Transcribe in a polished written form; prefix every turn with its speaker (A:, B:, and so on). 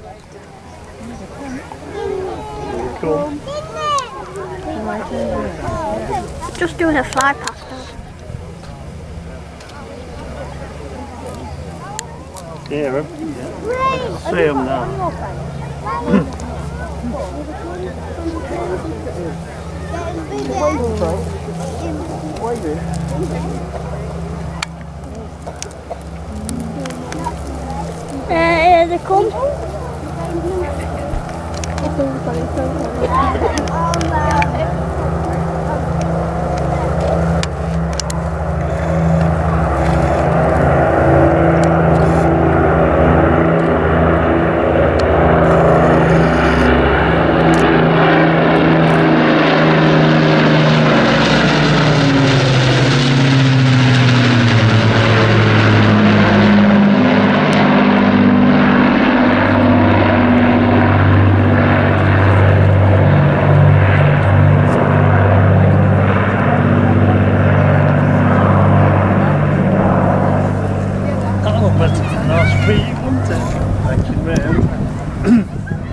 A: Cool.
B: Just doing a fly past us.
A: Yeah, I can see them now.
B: Here they come.
A: That'll better than last week, wouldn't it? Thank you, ma'am.